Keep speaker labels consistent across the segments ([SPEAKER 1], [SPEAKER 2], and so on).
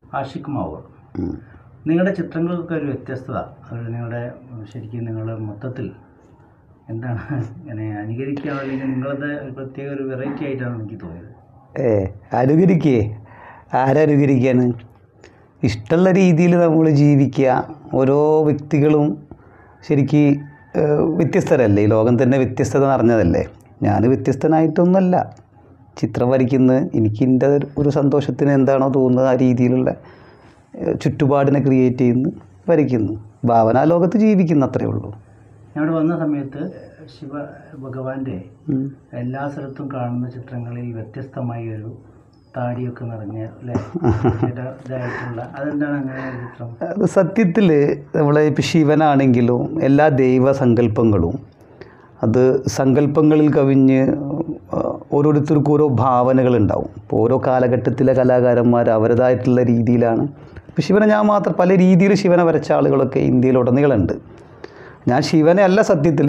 [SPEAKER 1] ആഷിഖ് മാവൂർ. നിങ്ങളുടെ ചിത്രങ്ങൾക്കൊക്കെ ഒരു വ്യത്യസ്തത, അത് നിങ്ങളുടെ ശരിക്കും നിങ്ങളുടെ മൊത്തത്തിൽ എന്താണ് ഇങ്ങനെ അനുകരിക്കുകയാണോ അല്ലെങ്കിൽ നിങ്ങളത് പ്രത്യേക ഒരു വെറൈറ്റി ആയിട്ടാണ് എനിക്ക് തോന്നിയത്?
[SPEAKER 2] അനുകരിക്കേ, ആരനുകരിക്കാണ്? ഇഷ്ടമുള്ള രീതിയിൽ നമ്മൾ ജീവിക്കുക. ഓരോ വ്യക്തികളും ശരിക്ക് വ്യത്യസ്തരല്ലേ? ഈ ലോകം തന്നെ വ്യത്യസ്തത നിറഞ്ഞതല്ലേ. ഞാൻ വ്യത്യസ്തനായിട്ടൊന്നുമല്ല ചിത്രം വരയ്ക്കുന്നത്. എനിക്ക് എൻ്റെ ഒരു സന്തോഷത്തിന് എന്താണോ തോന്നുന്നത് ആ രീതിയിലുള്ള ചുറ്റുപാടിനെ ക്രിയേറ്റ് ചെയ്യുന്നു, വരയ്ക്കുന്നു, ഭാവനാ ലോകത്ത് ജീവിക്കുന്നു, അത്രയേ ഉള്ളൂ.
[SPEAKER 1] അവിടെ വന്ന സമയത്ത് ശിവ ഭഗവാന്റെ എല്ലാ സ്ഥലത്തും കാണുന്ന ചിത്രങ്ങളിൽ വ്യത്യസ്തമായ ഒരു താടിയൊക്കെ നിറഞ്ഞ ഇതായിട്ടുള്ള അതെന്താണ് അങ്ങനെ ചിത്രം?
[SPEAKER 2] അത് സത്യത്തിൽ നമ്മളെ ഇപ്പം ശിവനാണെങ്കിലും എല്ലാ ദൈവസങ്കല്പങ്ങളും അത് സങ്കല്പങ്ങളിൽ കവിഞ്ഞ് ഓരോരുത്തർക്കും ഓരോ ഭാവനകളുണ്ടാവും. ഇപ്പോൾ ഓരോ കാലഘട്ടത്തിലെ കലാകാരന്മാർ അവരുടേതായിട്ടുള്ള രീതിയിലാണ്. ഇപ്പോൾ ശിവനെ ഞാൻ മാത്രം പല രീതിയിൽ ശിവനെ വരച്ച ആളുകളൊക്കെ ഇന്ത്യയിലുടനീളമുണ്ട്. ഞാൻ ശിവനെ അല്ല സത്യത്തിൽ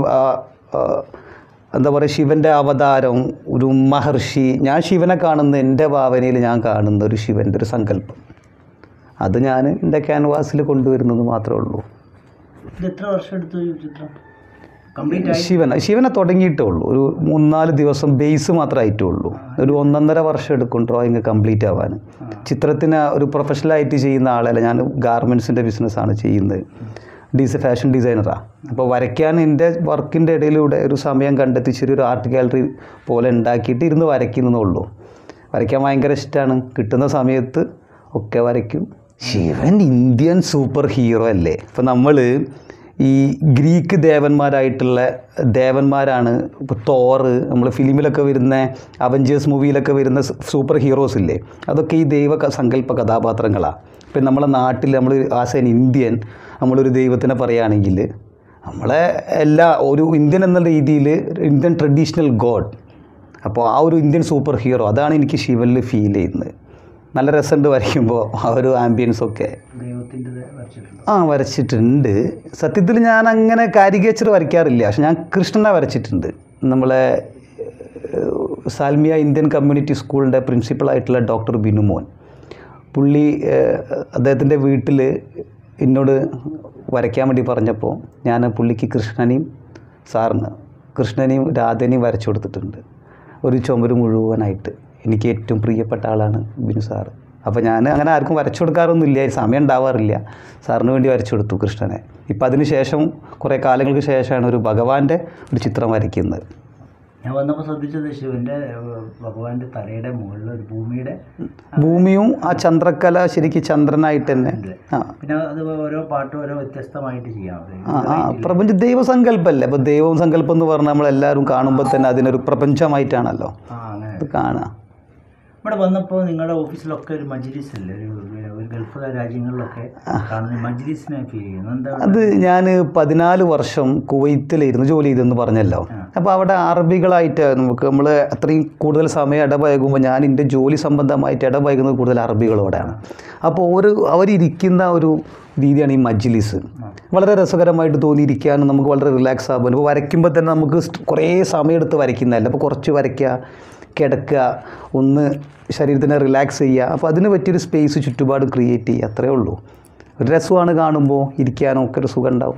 [SPEAKER 2] എന്താ പറയുക, ശിവൻ്റെ അവതാരം, ഒരു മഹർഷി. ഞാൻ ശിവനെ കാണുന്ന എൻ്റെ ഭാവനയിൽ ഞാൻ കാണുന്ന ഒരു ശിവൻ്റെ ഒരു സങ്കല്പം, അത് ഞാൻ എൻ്റെ ക്യാൻവാസിൽ കൊണ്ടുവരുന്നത് മാത്രമേ ഉള്ളൂ.
[SPEAKER 1] എത്ര വർഷം എടുത്തു ചിത്രം?
[SPEAKER 2] ശിവനെ തുടങ്ങിയിട്ടേ ഉള്ളൂ. ഒരു 3-4 ദിവസം ബേസ് മാത്രമായിട്ടേ ഉള്ളൂ. ഒരു 1.5 വർഷം എടുക്കും ഡ്രോയിങ് കംപ്ലീറ്റ് ആവാൻ. ചിത്രത്തിന് ഒരു പ്രൊഫഷണലായിട്ട് ചെയ്യുന്ന ആളല്ല, ഞാൻ ഗാർമെൻറ്റ്സിൻ്റെ ബിസിനസ്സാണ് ചെയ്യുന്നത്. ഫാഷൻ ഡിസൈനറാണ്. അപ്പോൾ വരയ്ക്കാൻ എൻ്റെ വർക്കിൻ്റെ ഇടയിലൂടെ ഒരു സമയം കണ്ടെത്തി ചെറിയൊരു ആർട്ട് ഗാലറി പോലെ ഉണ്ടാക്കിയിട്ട് ഇരുന്ന് വരയ്ക്കുന്നതേ. വരയ്ക്കാൻ ഭയങ്കര ഇഷ്ടമാണ്. കിട്ടുന്ന സമയത്ത് ഒക്കെ വരയ്ക്കും. ശിവൻ ഇന്ത്യൻ സൂപ്പർ ഹീറോ അല്ലേ? ഇപ്പം നമ്മൾ ഈ ഗ്രീക്ക് ദേവന്മാരാണ്. ഇപ്പോൾ തോറ്, നമ്മൾ ഫിലിമിലൊക്കെ വരുന്ന അവഞ്ചേഴ്സ് മൂവിയിലൊക്കെ വരുന്ന സൂപ്പർ ഹീറോസ് ഇല്ലേ, അതൊക്കെ ഈ ദൈവ സങ്കല്പ കഥാപാത്രങ്ങളാണ്. ഇപ്പം നമ്മളെ നാട്ടിൽ നമ്മൾ ആസ് എൻ ഇന്ത്യൻ നമ്മളൊരു ദൈവത്തിനെ പറയുകയാണെങ്കിൽ നമ്മളെ ഒരു ഇന്ത്യൻ എന്ന രീതിയിൽ ഇന്ത്യൻ ട്രഡീഷണൽ ഗോഡ്. അപ്പോൾ ആ ഒരു ഇന്ത്യൻ സൂപ്പർ ഹീറോ അതാണ് എനിക്ക് ശിവനിൽ ഫീൽ ചെയ്യുന്നത്. നല്ല രസമുണ്ട് വരയ്ക്കുമ്പോൾ ആ ഒരു ആംബിയൻസൊക്കെ. വരച്ചിട്ടുണ്ട്. സത്യത്തിൽ ഞാൻ അങ്ങനെ കാരിക്കേച്ചർ വരയ്ക്കാറില്ല, പക്ഷെ ഞാൻ കൃഷ്ണനെ വരച്ചിട്ടുണ്ട്. നമ്മളെ സാൽമിയ ഇന്ത്യൻ കമ്മ്യൂണിറ്റി സ്കൂളിൻ്റെ പ്രിൻസിപ്പളായിട്ടുള്ള ഡോക്ടർ ബിനുമോൻ, പുള്ളി അദ്ദേഹത്തിൻ്റെ വീട്ടിൽ എന്നോട് വരയ്ക്കാൻ വേണ്ടി പറഞ്ഞപ്പോൾ ഞാൻ പുള്ളിക്ക് കൃഷ്ണനെയും രാധനെയും വരച്ചു കൊടുത്തിട്ടുണ്ട്. ഒരു ചുമര് മുഴുവനായിട്ട്. എനിക്ക് ഏറ്റവും പ്രിയപ്പെട്ട ആളാണ് ബിനു സാറ്. അപ്പോൾ ഞാൻ അങ്ങനെ ആർക്കും വരച്ചു കൊടുക്കാറൊന്നുമില്ല, സമയം ഉണ്ടാവാറില്ല. സാറിന് വേണ്ടി വരച്ചു കൊടുത്തു കൃഷ്ണനെ. ഇപ്പം അതിന് ശേഷം കുറേ കാലങ്ങൾക്ക് ശേഷമാണ് ഒരു ഭഗവാന്റെ ഒരു ചിത്രം വരയ്ക്കുന്നത്.
[SPEAKER 1] ഞാൻ വന്നപ്പോൾ ശ്രദ്ധിച്ചത് ശിവൻ്റെ ഭഗവാന്റെ തലയുടെ മുകളിൽ ഒരു
[SPEAKER 2] ഭൂമിയും ആ ചന്ദ്രക്കല ശരിക്കും ചന്ദ്രനായിട്ട് തന്നെ.
[SPEAKER 1] പിന്നെ അത് ഓരോ പാട്ടും ഓരോ വ്യത്യസ്തമായിട്ട് ചെയ്യാം.
[SPEAKER 2] പ്രപഞ്ച ദൈവസങ്കല്പമല്ലേ? അപ്പോൾ ദൈവം സങ്കല്പം എന്ന് പറഞ്ഞാൽ നമ്മളെല്ലാവരും കാണുമ്പോൾ തന്നെ അതിനൊരു പ്രപഞ്ചമായിട്ടാണല്ലോ അത് കാണുക.
[SPEAKER 1] ഇവിടെ വന്നപ്പോൾ നിങ്ങളുടെ ഓഫീസിലൊക്കെ ഒരു മജ്ലിസ് അല്ലേ, ഒരു ഗൾഫ് രാജ്യങ്ങളിലൊക്കെ കാണുന്ന മജ്ലിസിനെ ഫീൽ ചെയ്യുന്നു.
[SPEAKER 2] അത് ഞാൻ 14 വർഷം കുവൈത്തിലായിരുന്നു ജോലി ചെയ്തെന്ന് പറഞ്ഞല്ലോ. അപ്പോൾ അവിടെ അറബികളായിട്ട് നമ്മൾ അത്രയും കൂടുതൽ സമയം ഇടപഴകുമ്പോൾ ഞാൻ എൻ്റെ ജോലി സംബന്ധമായിട്ട് ഇടപഴകുന്നത് കൂടുതൽ അറബികളോടാണ്. അപ്പോൾ അവരിയ്ക്കുന്ന ഒരു രീതിയാണ് ഈ മജ്ലിസ്. വളരെ രസകരമായിട്ട് തോന്നിയിരിക്കാനും നമുക്ക് വളരെ റിലാക്സ് ആകും. ഇപ്പോൾ വരയ്ക്കുമ്പോൾ തന്നെ നമുക്ക് കുറേ സമയമെടുത്ത് വരയ്ക്കുന്നതല്ല. അപ്പോൾ കുറച്ച് വരയ്ക്കുക, കിടക്കുക, ഒന്ന് ശരീരത്തിനെ റിലാക്സ് ചെയ്യുക. അപ്പോൾ അതിന് പറ്റിയൊരു സ്പേസ് ചുറ്റുപാട് ക്രിയേറ്റ് ചെയ്യുക, അത്രയേ ഉള്ളൂ. ഒരു രസമാണ് കാണുമ്പോൾ, ഇരിക്കാനും ഒക്കെ ഒരു സുഖം ഉണ്ടാവും.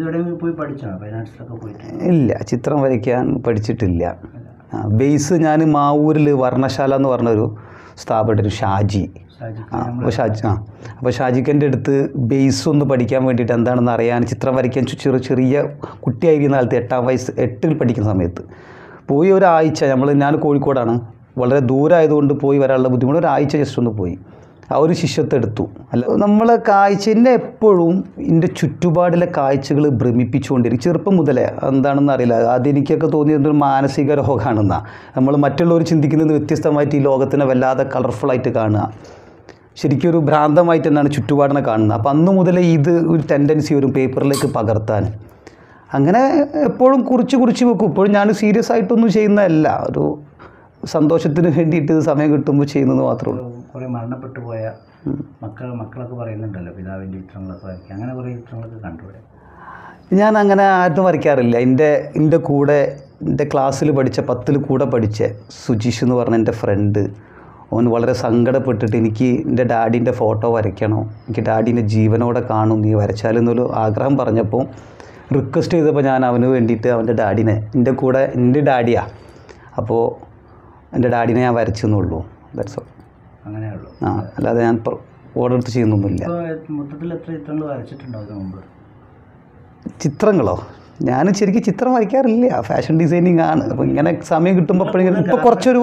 [SPEAKER 2] ഇല്ല, ചിത്രം വരയ്ക്കാൻ പഠിച്ചിട്ടില്ല. ബേസ് ഞാൻ മാവൂരിൽ വർണ്ണശാല എന്ന് പറഞ്ഞൊരു സ്ഥാപനം, ഷാജി. അപ്പോൾ ഷാജിക്കൻ്റെ അടുത്ത് ബേസ് ഒന്ന് പഠിക്കാൻ വേണ്ടിയിട്ട് എന്താണെന്ന് അറിയാൻ, ചിത്രം വരയ്ക്കാൻ ചെറിയ കുട്ടിയായിരിക്കുന്ന കാലത്ത് 8ൽ പഠിക്കുന്ന സമയത്ത് പോയി ഒരാഴ്ച. ഞാൻ കോഴിക്കോടാണ്, വളരെ ദൂരമായതുകൊണ്ട് പോയി വരാനുള്ള ബുദ്ധിമുട്ട്. ഒരാഴ്ച ജസ്റ്റ് ഒന്ന് പോയി ആ ഒരു ശിഷ്യത്തെ എടുത്തു. അല്ല, നമ്മളെ എന്നെ എപ്പോഴും എൻ്റെ ചുറ്റുപാടിലെ കാഴ്ചകൾ ഭ്രമിപ്പിച്ചുകൊണ്ടിരിക്കും. ചെറുപ്പം മുതലേ എന്താണെന്ന് അറിയില്ല, അതെനിക്കൊക്കെ തോന്നിയത് മാനസിക രോഗമാണെന്നാണ്. നമ്മൾ മറ്റുള്ളവർ ചിന്തിക്കുന്നത് വ്യത്യസ്തമായിട്ട് ഈ ലോകത്തിനെ വല്ലാതെ കളർഫുള്ളായിട്ട് കാണുക, ശരിക്കും ഒരു ഭ്രാന്തമായിട്ട് തന്നെയാണ് ചുറ്റുപാടിനെ കാണുന്നത്. അപ്പോൾ അന്ന് മുതലേ ഒരു ടെൻഡൻസി വരും പേപ്പറിലേക്ക് പകർത്താൻ. അങ്ങനെ എപ്പോഴും കുറിച്ച് വെക്കും. ഇപ്പോഴും ഞാൻ സീരിയസ് ആയിട്ടൊന്നും ചെയ്യുന്നതല്ല, ഒരു സന്തോഷത്തിന് വേണ്ടിയിട്ട് സമയം കിട്ടുമ്പോൾ ചെയ്യുന്നത് മാത്രമേ ഉള്ളൂ.
[SPEAKER 1] കുറേ മരണപ്പെട്ടു പോയ മക്കളൊക്കെ പറയുന്നുണ്ടല്ലോ പിതാവിൻ്റെ ചിത്രങ്ങളൊക്കെ വരയ്ക്കുക, അങ്ങനെ കുറേ ചിത്രങ്ങളൊക്കെ കണ്ടുപിടിക്കും.
[SPEAKER 2] ഞാൻ അങ്ങനെ ആരും വരയ്ക്കാറില്ല. എൻ്റെ കൂടെ എൻ്റെ ക്ലാസ്സിൽ പഠിച്ച 10ൽ കൂടെ പഠിച്ച സുജീഷ് എന്ന് പറഞ്ഞ എൻ്റെ ഫ്രണ്ട് അവൻ വളരെ സങ്കടപ്പെട്ടിട്ട് എനിക്ക് എൻ്റെ ഡാഡീൻ്റെ ഫോട്ടോ വരയ്ക്കണം, എനിക്ക് ഡാഡീൻ്റെ ജീവനോടെ കാണും, നീ വരച്ചാലെന്നൊരു ആഗ്രഹം പറഞ്ഞപ്പോൾ റിക്വസ്റ്റ് ചെയ്തപ്പോൾ ഞാൻ അവന് വേണ്ടിയിട്ട് അവൻ്റെ ഡാഡിനെ, എൻ്റെ ഡാഡിയാണ്, അപ്പോൾ എൻ്റെ ഡാഡിനെ ഞാൻ വരച്ചെന്നുള്ളൂ. That's all.
[SPEAKER 1] അങ്ങനെയുള്ളൂ.
[SPEAKER 2] അല്ലാതെ ഞാൻ ഓർഡർ എടുത്ത് ചെയ്യുന്നൊന്നുമില്ല.
[SPEAKER 1] മൊത്തത്തിൽ എത്ര ചിത്രങ്ങൾ വരച്ചിട്ടുണ്ടോ അതിന് മുമ്പ്?
[SPEAKER 2] ചിത്രങ്ങളോ? ഞാൻ ശരിക്കും ചിത്രം വരയ്ക്കാറില്ല, ഫാഷൻ ഡിസൈനിങ് ആണ്. അപ്പോൾ ഇങ്ങനെ സമയം കിട്ടുമ്പോൾ എപ്പോഴെങ്കിലും ഇപ്പോൾ കുറച്ചൊരു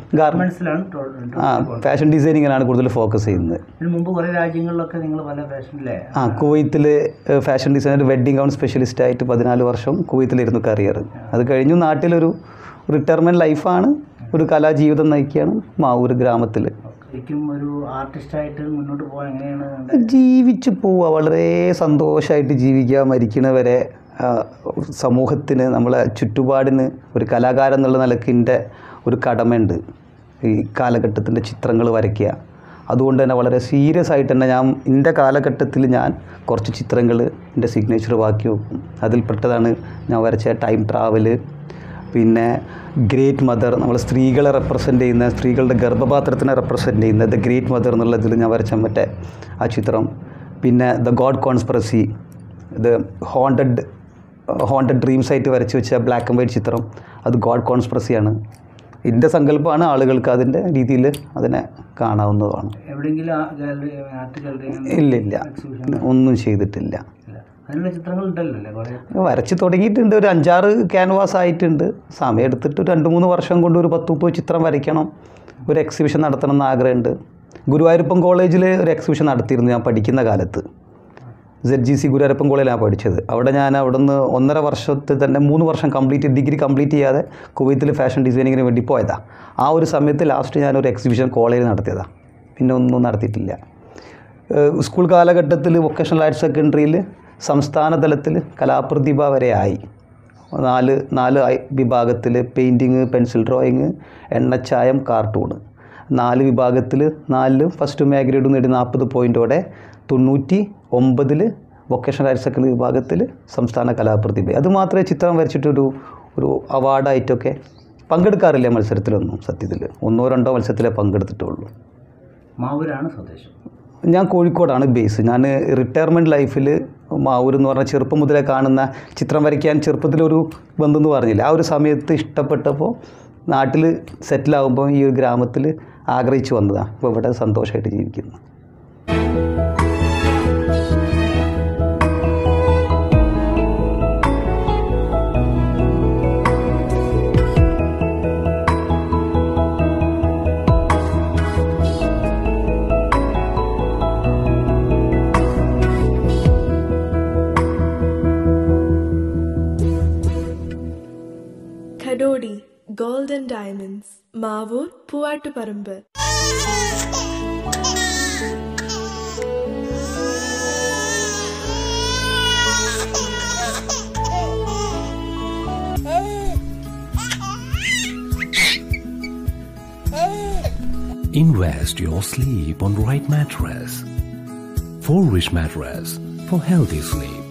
[SPEAKER 2] ഫാഷൻ ഡിസൈനിങ്ങിനാണ് കൂടുതൽ ഫോക്കസ് ചെയ്യുന്നത്.
[SPEAKER 1] ഇതിന് മുമ്പ് കുറേ രാജ്യങ്ങളിലൊക്കെ നിങ്ങൾ പല ഫാഷനിലെ
[SPEAKER 2] കുവൈത്തിൽ fashion designer, wedding gown specialist ആയിട്ട് 14 വർഷം കുവൈത്തിലിരുന്നു കരിയർ. അത് കഴിഞ്ഞു നാട്ടിലൊരു റിട്ടയർമെൻറ്റ് ലൈഫാണ്, ഒരു കലാജീവിതം നയിക്കുകയാണ് മാവൂർ ഗ്രാമത്തിൽ.
[SPEAKER 1] ഒരു ആർട്ടിസ്റ്റായിട്ട് മുന്നോട്ട് പോകാൻ എങ്ങനെയാണ്?
[SPEAKER 2] ജീവിച്ചു പോവുക, വളരെ സന്തോഷമായിട്ട് ജീവിക്കുക, മരിക്കണവരെ സമൂഹത്തിന്, നമ്മളെ ചുറ്റുപാടിന് ഒരു കലാകാരൻ എന്നുള്ള നിലയ്ക്ക് എൻ്റെ ഒരു കടമയുണ്ട് ഈ കാലഘട്ടത്തിൻ്റെ ചിത്രങ്ങൾ വരയ്ക്കുക. അതുകൊണ്ട് തന്നെ വളരെ സീരിയസ് ആയിട്ട് തന്നെ ഞാൻ എൻ്റെ കാലഘട്ടത്തിൽ ഞാൻ കുറച്ച് ചിത്രങ്ങൾ എൻ്റെ സിഗ്നേച്ചർ ബാക്കി വെക്കും. അതിൽപ്പെട്ടതാണ് ഞാൻ വരച്ച ടൈം ട്രാവൽ, പിന്നെ ഗ്രേറ്റ് മദർ, നമ്മൾ സ്ത്രീകളെ റെപ്രസെൻ്റ് ചെയ്യുന്ന, സ്ത്രീകളുടെ ഗർഭപാത്രത്തിനെ റെപ്രസെൻ്റ് ചെയ്യുന്ന ദ ഗ്രേറ്റ് മദർ എന്നുള്ളതിൽ ഞാൻ വരച്ച മറ്റേ ആ ചിത്രം, പിന്നെ ദ ഗോഡ് കോൺസ്പിറസി, ഇത് ഹോണ്ടഡ് ഡ്രീംസ് ആയിട്ട് വരച്ച് വെച്ച ബ്ലാക്ക് ആൻഡ് വൈറ്റ് ചിത്രം, അത് ഗോഡ് കോൺസ്പിറസിയാണ്. എൻ്റെ സങ്കല്പമാണ്, ആളുകൾക്ക് അതിൻ്റെ രീതിയിൽ അതിനെ കാണാവുന്നതാണ്. ഇല്ല, ഒന്നും ചെയ്തിട്ടില്ല. വരച്ച് തുടങ്ങിയിട്ടുണ്ട്, ഒരു 5-6 ക്യാൻവാസ് ആയിട്ടുണ്ട്. സമയം എടുത്തിട്ട് 2-3 വർഷം കൊണ്ട് ഒരു 10-30 ചിത്രം വരയ്ക്കണം, ഒരു എക്സിബിഷൻ നടത്തണം എന്ന് ആഗ്രഹമുണ്ട്. ഗുരുവായൂരപ്പൻ കോളേജിൽ ഒരു എക്സിബിഷൻ നടത്തിയിരുന്നു ഞാൻ പഠിക്കുന്ന കാലത്ത്. ZGC ഗുരുവായൂരപ്പൻ കോളേജിലാണ് പഠിച്ചത്. അവിടെ ഞാൻ അവിടെ നിന്ന് 1.5 വർഷത്തിൽ തന്നെ 3 വർഷം ഡിഗ്രി കംപ്ലീറ്റ് ചെയ്യാതെ കുവൈത്തിൽ ഫാഷൻ ഡിസൈനിങ്ങിന് വേണ്ടി പോയതാണ്. ആ ഒരു സമയത്ത് ലാസ്റ്റ് ഞാനൊരു എക്സിബിഷൻ കോളേജിൽ നടത്തിയതാണ്, പിന്നെ ഒന്നും നടത്തിയിട്ടില്ല. സ്കൂൾ കാലഘട്ടത്തിൽ വൊക്കേഷണൽ ഹയർ സെക്കൻഡറിയിൽ സംസ്ഥാന തലത്തിൽ കലാപ്രതിഭ വരെ ആയി. 4 വിഭാഗത്തിൽ പെയിൻറ്റിങ്, പെൻസിൽ ഡ്രോയിങ്, എണ്ണച്ചായം, കാർട്ടൂണ്, 4 വിഭാഗത്തിൽ 4 ഫസ്റ്റ് എ ഗ്രേഡ് നേടി 40 പോയിൻറ്റോടെ 99 വൊക്കേഷണൽ ഹയർ സെക്കൻഡറി വിഭാഗത്തിൽ സംസ്ഥാന കലാപ്രതിഭ. അത് മാത്രമേ ചിത്രം വരച്ചിട്ടൊരു അവാർഡായിട്ടൊക്കെ പങ്കെടുക്കാറില്ല മത്സരത്തിലൊന്നും. സത്യത്തിൽ 1-2 മത്സരത്തിലേ പങ്കെടുത്തിട്ടുള്ളൂ.
[SPEAKER 1] മാവൂരാണ് സ്വദേശം.
[SPEAKER 2] ഞാൻ കോഴിക്കോടാണ് ബേസ്. ഞാൻ റിട്ടയർമെൻറ്റ് ലൈഫിൽ മാവൂർ എന്ന് പറഞ്ഞാൽ ചെറുപ്പം മുതലേ കാണുന്ന, ചിത്രം വരയ്ക്കാൻ ചെറുപ്പത്തിലൊരു ബന്ധമെന്ന് പറഞ്ഞില്ല, ആ ഒരു സമയത്ത് ഇഷ്ടപ്പെട്ടപ്പോൾ നാട്ടിൽ സെറ്റിലാകുമ്പോൾ ഈ ഒരു ഗ്രാമത്തിൽ ആഗ്രഹിച്ചു വന്നതാണ്. അപ്പോൾ ഇവിടെ സന്തോഷമായിട്ട് ജീവിക്കുന്നു.
[SPEAKER 3] Kadodi Gold and Diamonds, Mavur, Puvattuparambur.
[SPEAKER 4] Invest your sleep on right mattress. 4-Wish mattress for healthy sleep.